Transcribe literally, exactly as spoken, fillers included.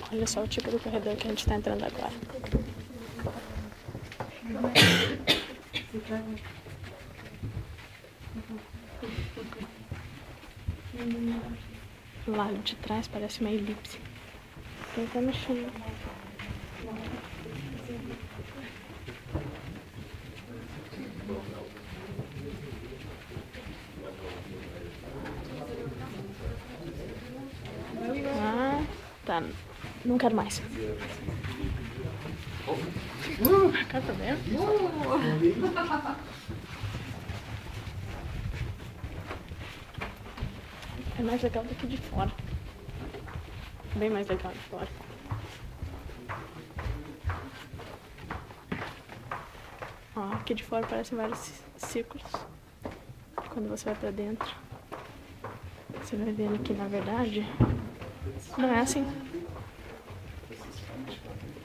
Olha só o tipo do corredor que a gente tá entrando agora. O lado de trás parece uma elipse. Tem até no chão. Ah, tá. Não quero mais. Cara, tá vendo? É mais legal do que de fora. Bem mais legal de fora. Ó, aqui de fora parecem vários círculos. Quando você vai pra dentro, você vai vendo que, na verdade, não é assim.